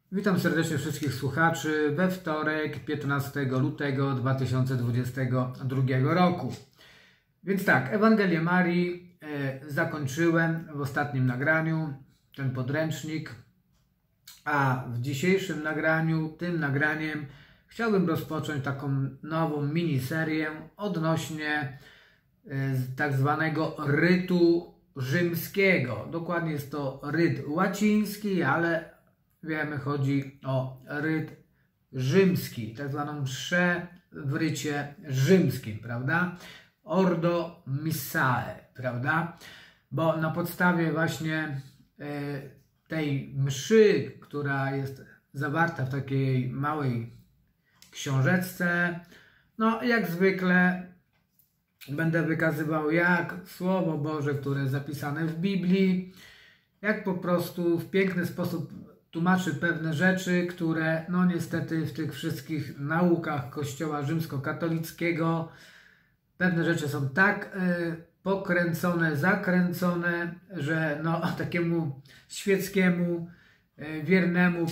Witam serdecznie wszystkich słuchaczy we wtorek 15 lutego 2022 roku. Więc tak, Ewangelię Marii zakończyłem w ostatnim nagraniu, ten podręcznik, a w dzisiejszym nagraniu, tym nagraniem chciałbym rozpocząć taką nową miniserię odnośnie tak zwanego rytu rzymskiego. Dokładnie jest to ryt łaciński, ale wiemy, chodzi o ryt rzymski, tak zwaną mszę w rycie rzymskim, prawda? Ordo Missae, prawda? Bo na podstawie właśnie tej mszy, która jest zawarta w takiej małej książeczce, no jak zwykle będę wykazywał, jak Słowo Boże, które jest zapisane w Biblii, jak po prostu w piękny sposób tłumaczy pewne rzeczy, które no niestety w tych wszystkich naukach Kościoła rzymskokatolickiego pewne rzeczy są tak pokręcone, zakręcone, że no takiemu świeckiemu, wiernemu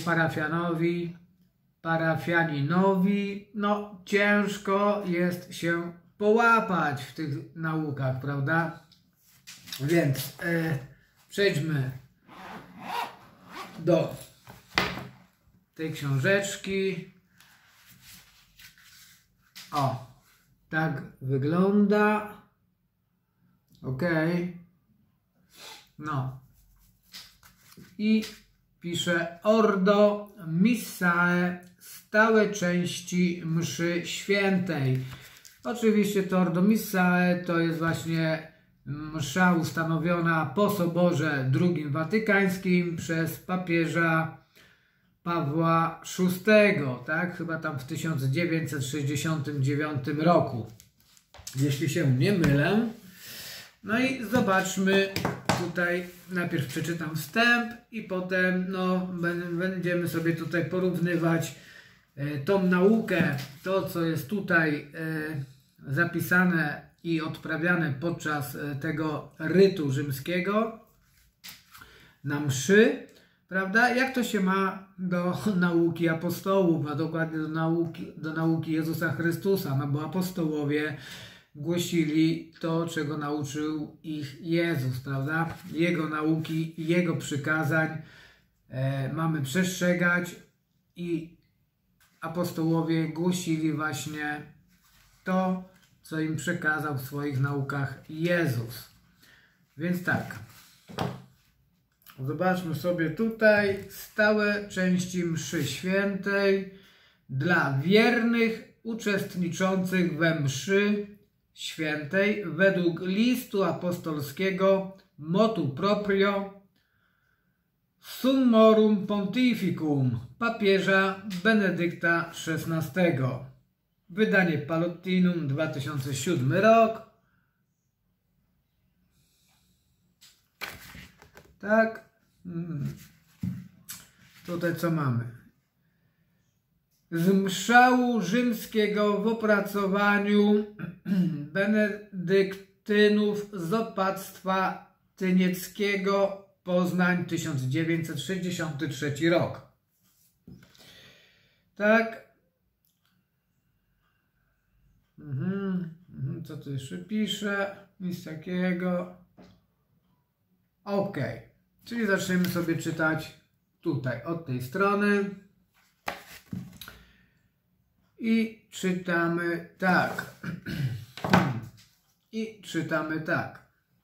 parafianinowi, no ciężko jest się połapać w tych naukach, prawda? Więc przejdźmy do tej książeczki. O, tak wygląda. Ok. No. I pisze Ordo Missae, stałe części mszy świętej. Oczywiście to Ordo Missae to jest właśnie msza ustanowiona po Soborze II Watykańskim przez papieża Pawła VI, tak? Chyba tam w 1969 roku, jeśli się nie mylę. No i zobaczmy tutaj, najpierw przeczytam wstęp i potem no, będziemy sobie tutaj porównywać tą naukę, to co jest tutaj zapisane i odprawiane podczas tego rytu rzymskiego na mszy, prawda? Jak to się ma do nauki apostołów, a dokładnie do nauki Jezusa Chrystusa, no bo apostołowie głosili to, czego nauczył ich Jezus, prawda? Jego nauki, Jego przykazań mamy przestrzegać i apostołowie głosili właśnie to, co im przekazał w swoich naukach Jezus. Więc tak, zobaczmy sobie tutaj stałe części mszy świętej dla wiernych uczestniczących we mszy świętej według listu apostolskiego motu proprio Summorum Pontificum papieża Benedykta XVI. Wydanie Pallotinum, 2007 rok. Tak. Tutaj co mamy? Z mszału rzymskiego w opracowaniu benedyktynów z opactwa tynieckiego, Poznań, 1963 rok. Tak. Co tu jeszcze pisze? Nic takiego. Ok. Czyli zaczniemy sobie czytać tutaj, od tej strony. I czytamy tak. I czytamy tak.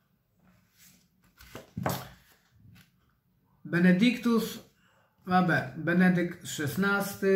Benedykt XVI.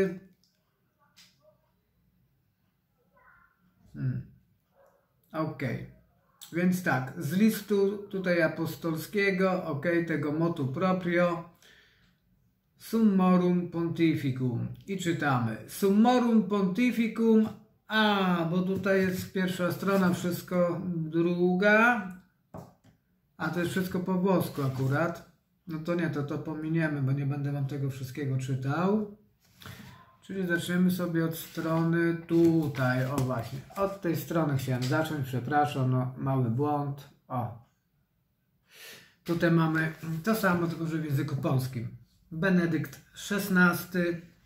Ok, więc tak, z listu tutaj apostolskiego, ok, tego motu proprio, Summorum Pontificum i czytamy Summorum Pontificum, bo tutaj jest pierwsza strona, wszystko druga, a to jest wszystko po włosku akurat, no to nie, to pominiemy, bo nie będę wam tego wszystkiego czytał. Czyli zaczniemy sobie od strony tutaj, o właśnie, od tej strony chciałem zacząć, przepraszam, no mały błąd, o. Tutaj mamy to samo, tylko że w języku polskim. Benedykt XVI,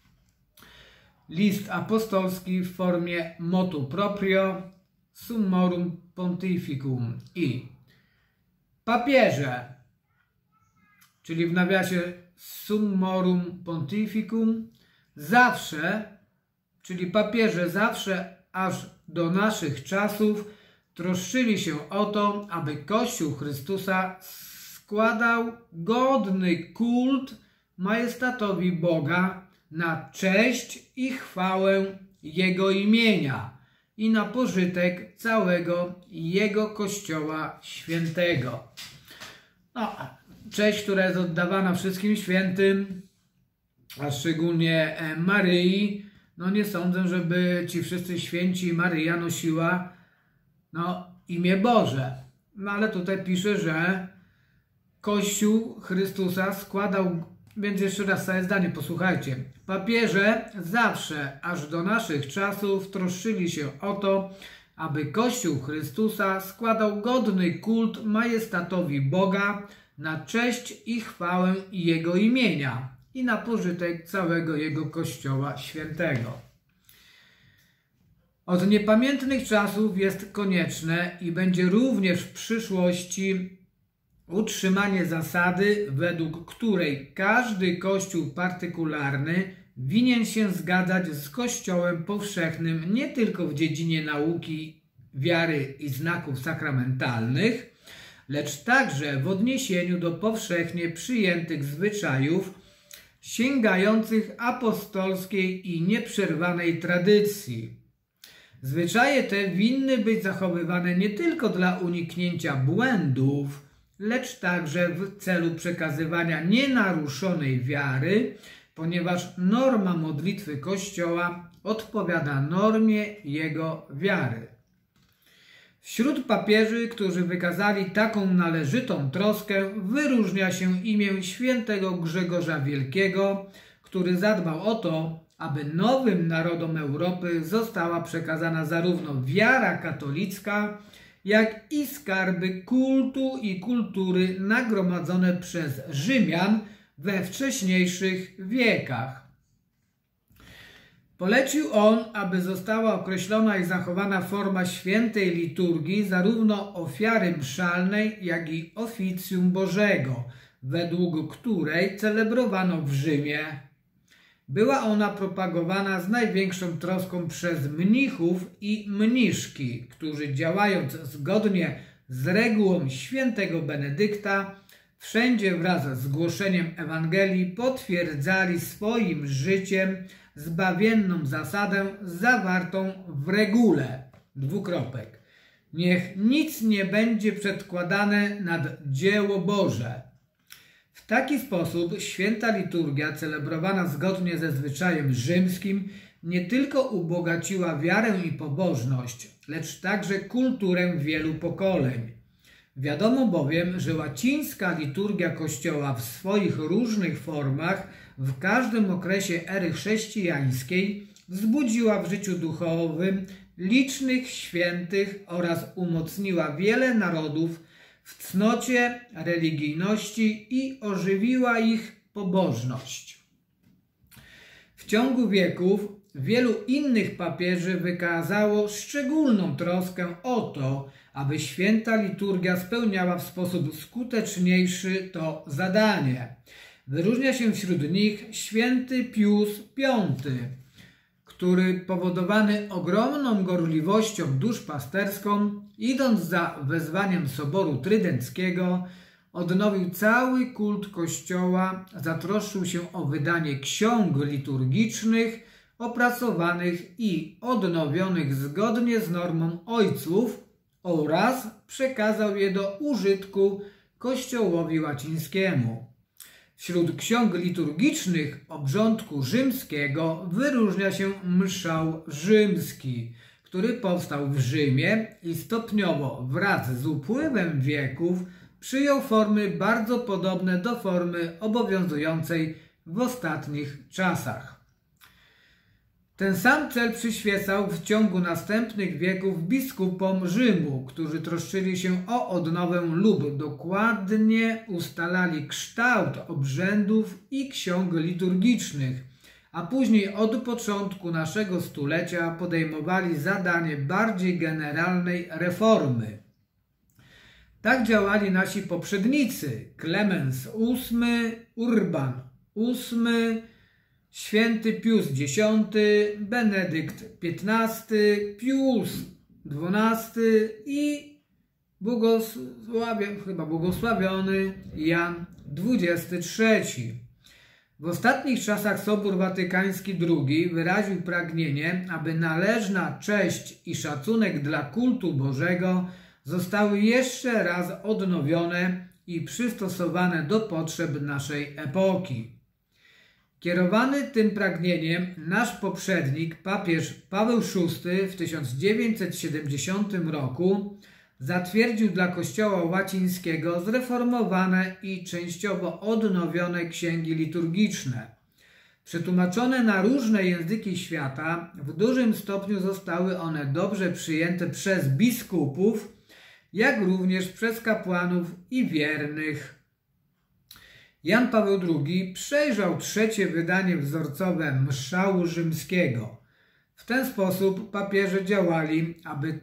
list apostolski w formie motu proprio, summorum pontificum i papieże, czyli w nawiasie summorum pontificum, zawsze, czyli papieże zawsze, aż do naszych czasów, troszczyli się o to, aby Kościół Chrystusa składał godny kult majestatowi Boga na cześć i chwałę Jego imienia i na pożytek całego Jego Kościoła Świętego. No, cześć, która jest oddawana wszystkim świętym, a szczególnie Maryi. No nie sądzę, żeby ci wszyscy święci Maryja nosiła imię Boże. No ale tutaj pisze, że Kościół Chrystusa składał, więc jeszcze raz całe zdanie posłuchajcie. Papieże zawsze, aż do naszych czasów, troszczyli się o to, aby Kościół Chrystusa składał godny kult majestatowi Boga na cześć i chwałę Jego imienia i na pożytek całego Jego Kościoła Świętego. Od niepamiętnych czasów jest konieczne i będzie również w przyszłości utrzymanie zasady, według której każdy kościół partykularny winien się zgadzać z Kościołem powszechnym nie tylko w dziedzinie nauki, wiary i znaków sakramentalnych, lecz także w odniesieniu do powszechnie przyjętych zwyczajów sięgających apostolskiej i nieprzerwanej tradycji. Zwyczaje te winny być zachowywane nie tylko dla uniknięcia błędów, lecz także w celu przekazywania nienaruszonej wiary, ponieważ norma modlitwy Kościoła odpowiada normie jego wiary. Wśród papieży, którzy wykazali taką należytą troskę, wyróżnia się imię świętego Grzegorza Wielkiego, który zadbał o to, aby nowym narodom Europy została przekazana zarówno wiara katolicka, jak i skarby kultu i kultury nagromadzone przez Rzymian we wcześniejszych wiekach. Polecił on, aby została określona i zachowana forma świętej liturgii, zarówno ofiary mszalnej, jak i oficjum Bożego, według której celebrowano w Rzymie. Była ona propagowana z największą troską przez mnichów i mniszki, którzy działając zgodnie z regułą świętego Benedykta, wszędzie wraz z głoszeniem Ewangelii potwierdzali swoim życiem zbawienną zasadę zawartą w regule. Niech nic nie będzie przedkładane nad dzieło Boże. W taki sposób święta liturgia, celebrowana zgodnie ze zwyczajem rzymskim, nie tylko ubogaciła wiarę i pobożność, lecz także kulturę wielu pokoleń. Wiadomo bowiem, że łacińska liturgia Kościoła w swoich różnych formach w każdym okresie ery chrześcijańskiej wzbudziła w życiu duchowym licznych świętych oraz umocniła wiele narodów w cnocie religijności i ożywiła ich pobożność. W ciągu wieków wielu innych papieży wykazało szczególną troskę o to, aby święta liturgia spełniała w sposób skuteczniejszy to zadanie. Wyróżnia się wśród nich święty Pius V, który powodowany ogromną gorliwością duszpasterską, idąc za wezwaniem Soboru Trydenckiego, odnowił cały kult Kościoła, zatroszczył się o wydanie ksiąg liturgicznych, opracowanych i odnowionych zgodnie z normą ojców oraz przekazał je do użytku Kościołowi łacińskiemu. Wśród ksiąg liturgicznych obrządku rzymskiego wyróżnia się mszał rzymski, który powstał w Rzymie i stopniowo wraz z upływem wieków przyjął formy bardzo podobne do formy obowiązującej w ostatnich czasach. Ten sam cel przyświecał w ciągu następnych wieków biskupom Rzymu, którzy troszczyli się o odnowę lub dokładnie ustalali kształt obrzędów i ksiąg liturgicznych, a później od początku naszego stulecia podejmowali zadanie bardziej generalnej reformy. Tak działali nasi poprzednicy: Klemens VIII, Urban VIII, święty Pius X, Benedykt XV, Pius XII i błogosławiony Jan XXIII. W ostatnich czasach Sobór Watykański II wyraził pragnienie, aby należna cześć i szacunek dla kultu Bożego zostały jeszcze raz odnowione i przystosowane do potrzeb naszej epoki. Kierowany tym pragnieniem nasz poprzednik, papież Paweł VI w 1970 roku zatwierdził dla Kościoła łacińskiego zreformowane i częściowo odnowione księgi liturgiczne. Przetłumaczone na różne języki świata, w dużym stopniu zostały one dobrze przyjęte przez biskupów, jak również przez kapłanów i wiernych. Jan Paweł II przejrzał trzecie wydanie wzorcowe mszału rzymskiego. W ten sposób papieże działali, aby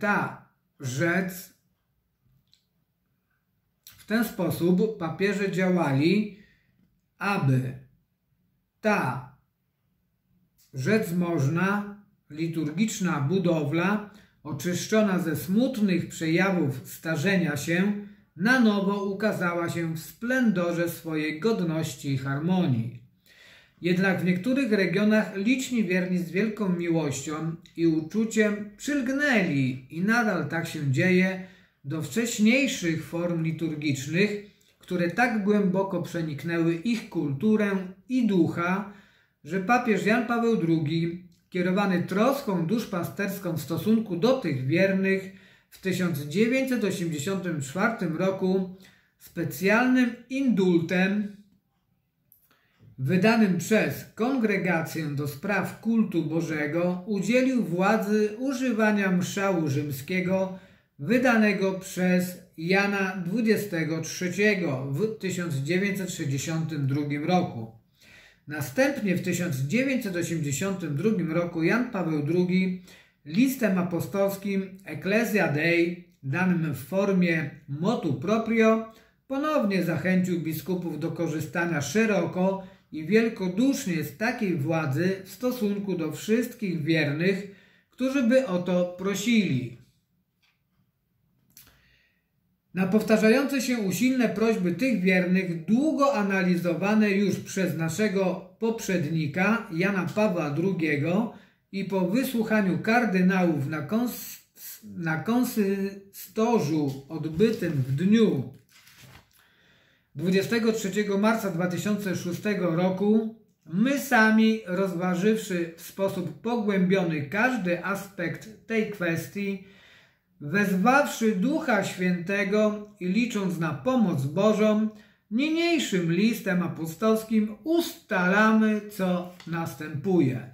ta rzec można, liturgiczna budowla, oczyszczona ze smutnych przejawów starzenia się, na nowo ukazała się w splendorze swojej godności i harmonii. Jednak w niektórych regionach liczni wierni z wielką miłością i uczuciem przylgnęli, i nadal tak się dzieje, do wcześniejszych form liturgicznych, które tak głęboko przeniknęły ich kulturę i ducha, że papież Jan Paweł II, kierowany troską duszpasterską w stosunku do tych wiernych, w 1984 roku specjalnym indultem wydanym przez Kongregację do Spraw Kultu Bożego udzielił władzy używania mszału rzymskiego wydanego przez Jana XXIII w 1962 roku. Następnie w 1982 roku Jan Paweł II listem apostolskim Ecclesia Dei, danym w formie motu proprio, ponownie zachęcił biskupów do korzystania szeroko i wielkodusznie z takiej władzy w stosunku do wszystkich wiernych, którzy by o to prosili. Na powtarzające się usilne prośby tych wiernych, długo analizowane już przez naszego poprzednika Jana Pawła II i po wysłuchaniu kardynałów na konsystorzu odbytym w dniu 23 marca 2006 roku, my sami, rozważywszy w sposób pogłębiony każdy aspekt tej kwestii, wezwawszy Ducha Świętego i licząc na pomoc Bożą, niniejszym listem apostolskim ustalamy, co następuje.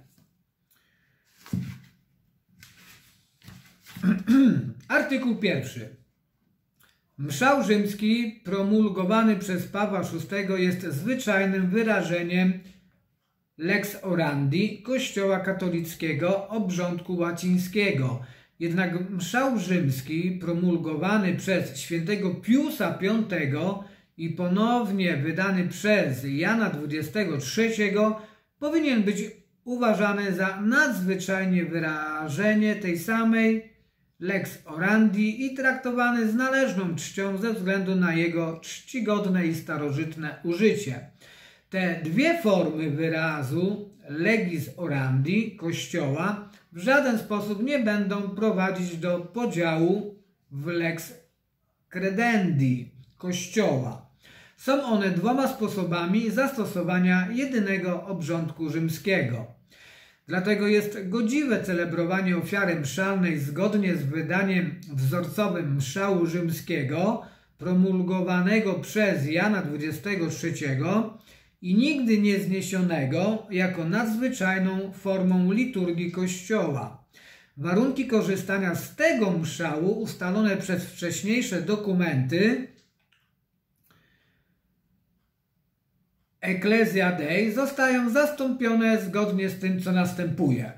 Artykuł 1. Mszał rzymski promulgowany przez Pawła VI jest zwyczajnym wyrażeniem lex orandi Kościoła katolickiego obrządku łacińskiego. Jednak mszał rzymski promulgowany przez świętego Piusa V i ponownie wydany przez Jana XXIII powinien być uważany za nadzwyczajnie wyrażenie tej samej lex orandi i traktowany z należną czcią ze względu na jego czcigodne i starożytne użycie. Te dwie formy wyrazu legis orandi Kościoła w żaden sposób nie będą prowadzić do podziału w lex credendi Kościoła. Są one dwoma sposobami zastosowania jedynego obrządku rzymskiego. Dlatego jest godziwe celebrowanie ofiary mszalnej zgodnie z wydaniem wzorcowym mszału rzymskiego promulgowanego przez Jana XXIII i nigdy nie zniesionego jako nadzwyczajną formą liturgii Kościoła. Warunki korzystania z tego mszału ustalone przez wcześniejsze dokumenty Ecclesia Dei zostają zastąpione zgodnie z tym, co następuje.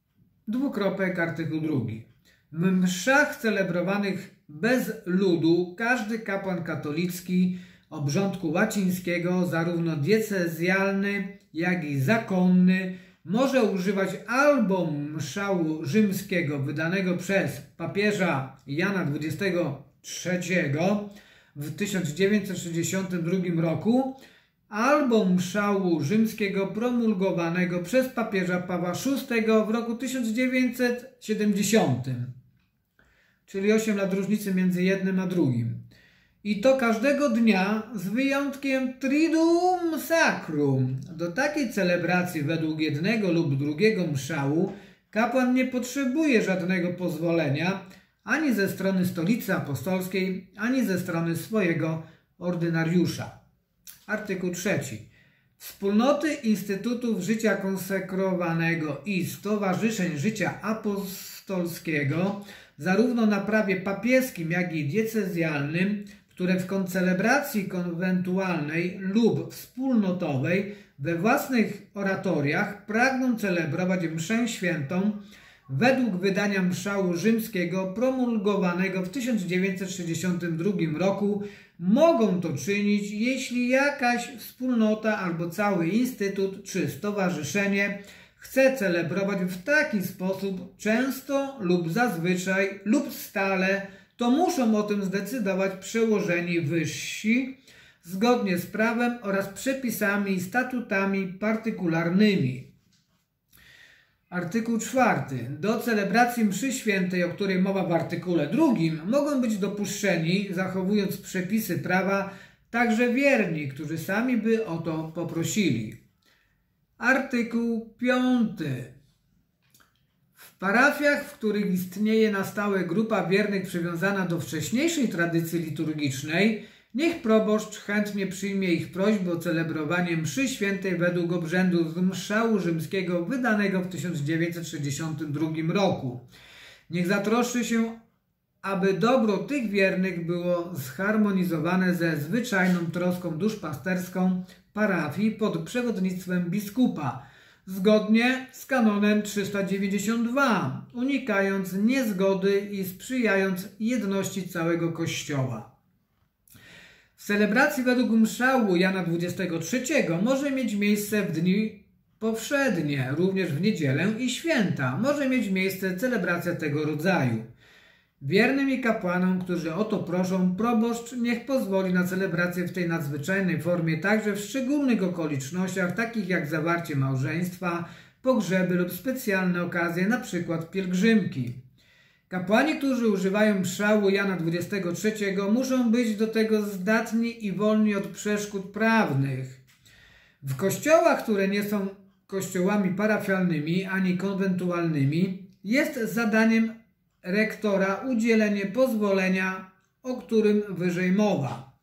Artykuł 2. W mszach celebrowanych bez ludu każdy kapłan katolicki obrządku łacińskiego, zarówno diecezjalny, jak i zakonny, może używać albo mszału rzymskiego wydanego przez papieża Jana XXIII w 1962 roku, albo mszału rzymskiego promulgowanego przez papieża Pawła VI w roku 1970, czyli 8 lat różnicy między jednym a drugim. I to każdego dnia z wyjątkiem Triduum Sacrum. Do takiej celebracji według jednego lub drugiego mszału kapłan nie potrzebuje żadnego pozwolenia ani ze strony Stolicy Apostolskiej, ani ze strony swojego ordynariusza. Artykuł 3. Wspólnoty instytutów życia konsekrowanego i stowarzyszeń życia apostolskiego, zarówno na prawie papieskim, jak i diecezjalnym, które w koncelebracji konwentualnej lub wspólnotowej we własnych oratoriach pragną celebrować mszę świętą według wydania mszału rzymskiego promulgowanego w 1962 roku, mogą to czynić, jeśli jakaś wspólnota albo cały instytut czy stowarzyszenie chce celebrować w taki sposób często lub zazwyczaj lub stale, to muszą o tym zdecydować przełożeni wyżsi zgodnie z prawem oraz przepisami i statutami partykularnymi. Artykuł 4. Do celebracji mszy świętej, o której mowa w artykule 2, mogą być dopuszczeni, zachowując przepisy prawa, także wierni, którzy sami by o to poprosili. Artykuł 5. W parafiach, w których istnieje na stałe grupa wiernych przywiązana do wcześniejszej tradycji liturgicznej, niech proboszcz chętnie przyjmie ich prośbę o celebrowanie mszy świętej według obrzędu z mszału rzymskiego wydanego w 1962 roku. Niech zatroszczy się, aby dobro tych wiernych było zharmonizowane ze zwyczajną troską duszpasterską parafii pod przewodnictwem biskupa, zgodnie z kanonem 392, unikając niezgody i sprzyjając jedności całego Kościoła. W celebracji według mszału Jana XXIII może mieć miejsce w dni powszednie, również w niedzielę i święta. Może mieć miejsce celebracja tego rodzaju. Wiernym i kapłanom, którzy o to proszą, proboszcz niech pozwoli na celebrację w tej nadzwyczajnej formie także w szczególnych okolicznościach, takich jak zawarcie małżeństwa, pogrzeby lub specjalne okazje, np. pielgrzymki. Kapłani, którzy używają mszału Jana XXIII, muszą być do tego zdatni i wolni od przeszkód prawnych. W kościołach, które nie są kościołami parafialnymi ani konwentualnymi, jest zadaniem rektora udzielenie pozwolenia, o którym wyżej mowa.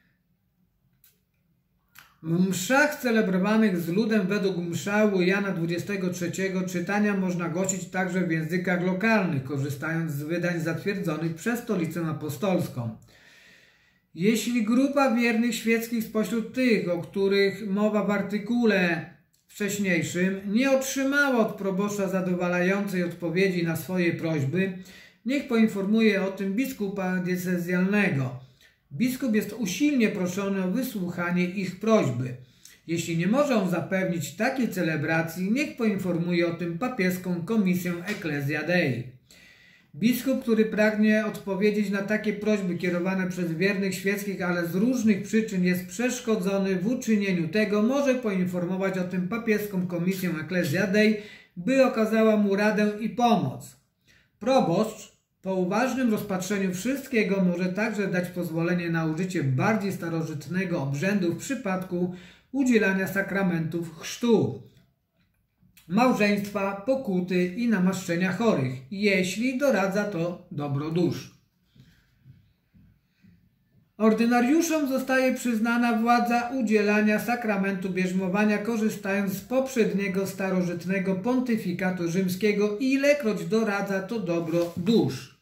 W mszach celebrowanych z ludem według mszału Jana XXIII czytania można głosić także w językach lokalnych, korzystając z wydań zatwierdzonych przez Stolicę Apostolską. Jeśli grupa wiernych świeckich spośród tych, o których mowa w artykule wcześniejszym, nie otrzymała od proboszcza zadowalającej odpowiedzi na swoje prośby, niech poinformuje o tym biskupa diecezjalnego. Biskup jest usilnie proszony o wysłuchanie ich prośby. Jeśli nie może on zapewnić takiej celebracji, niech poinformuje o tym papieską komisję Ecclesia Dei. Biskup, który pragnie odpowiedzieć na takie prośby kierowane przez wiernych świeckich, ale z różnych przyczyn jest przeszkodzony w uczynieniu tego, może poinformować o tym papieską komisję Ecclesia Dei, by okazała mu radę i pomoc. Proboszcz po uważnym rozpatrzeniu wszystkiego może także dać pozwolenie na użycie bardziej starożytnego obrzędu w przypadku udzielania sakramentów chrztu, małżeństwa, pokuty i namaszczenia chorych, jeśli doradza to dobro dusz. Ordynariuszom zostaje przyznana władza udzielania sakramentu bierzmowania, korzystając z poprzedniego starożytnego pontyfikatu rzymskiego, ilekroć doradza to dobro dusz.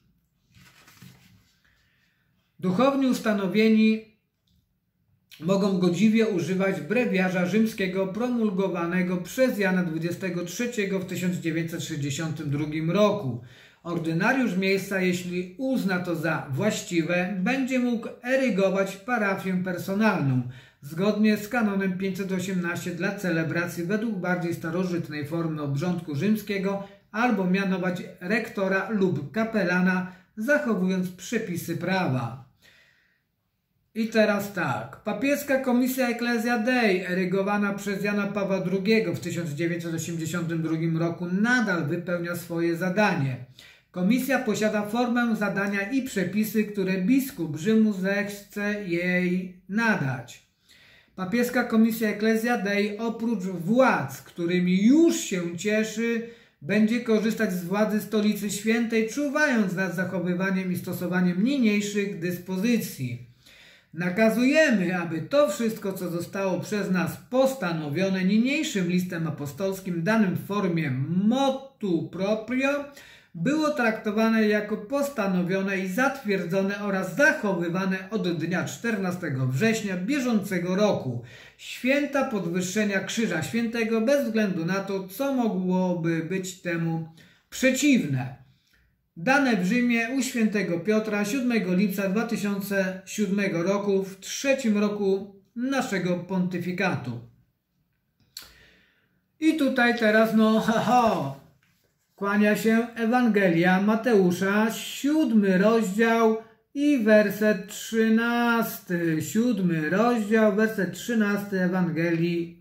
Duchowni ustanowieni mogą godziwie używać brewiarza rzymskiego promulgowanego przez Jana XXIII w 1962 roku. Ordynariusz miejsca, jeśli uzna to za właściwe, będzie mógł erygować parafię personalną, zgodnie z kanonem 518 dla celebracji według bardziej starożytnej formy obrządku rzymskiego, albo mianować rektora lub kapelana, zachowując przepisy prawa. I teraz tak, papieska Komisja Ecclesia Dei, erygowana przez Jana Pawła II w 1982 roku, nadal wypełnia swoje zadanie. Komisja posiada formę zadania i przepisy, które biskup Rzymu zechce jej nadać. Papieska Komisja Ecclesia Dei oprócz władz, którymi już się cieszy, będzie korzystać z władzy Stolicy Świętej, czuwając nad zachowywaniem i stosowaniem niniejszych dyspozycji. Nakazujemy, aby to wszystko, co zostało przez nas postanowione niniejszym listem apostolskim danym w formie motu proprio, było traktowane jako postanowione i zatwierdzone oraz zachowywane od dnia 14 września bieżącego roku, święta podwyższenia Krzyża Świętego, bez względu na to, co mogłoby być temu przeciwne. Dane w Rzymie u świętego Piotra 7 lipca 2007 roku, w 3. roku naszego pontyfikatu. I tutaj teraz kłania się Ewangelia Mateusza, 7 rozdział i werset 13. 7 rozdział, werset 13 Ewangelii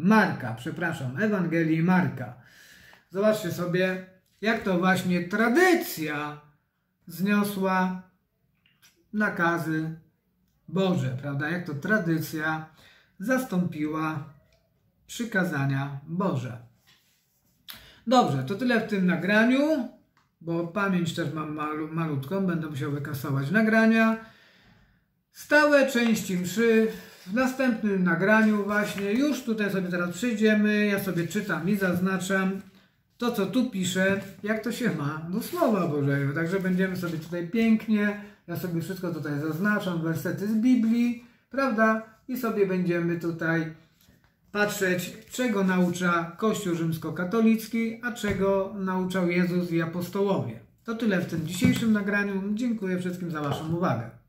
Marka. Zobaczcie sobie, jak to właśnie tradycja zniosła nakazy Boże, prawda? Jak to tradycja zastąpiła przykazania Boże. Dobrze, to tyle w tym nagraniu, bo pamięć też mam malutką, będę musiał wykasować nagrania. Stałe części mszy w następnym nagraniu właśnie, już tutaj sobie teraz przyjdziemy, ja sobie czytam i zaznaczam to, co tu piszę, jak to się ma do Słowa Bożego. Także będziemy sobie tutaj pięknie, ja sobie wszystko tutaj zaznaczam, wersety z Biblii, prawda? I sobie będziemy tutaj patrzeć, czego naucza Kościół rzymskokatolicki, a czego nauczał Jezus i apostołowie. To tyle w tym dzisiejszym nagraniu. Dziękuję wszystkim za Waszą uwagę.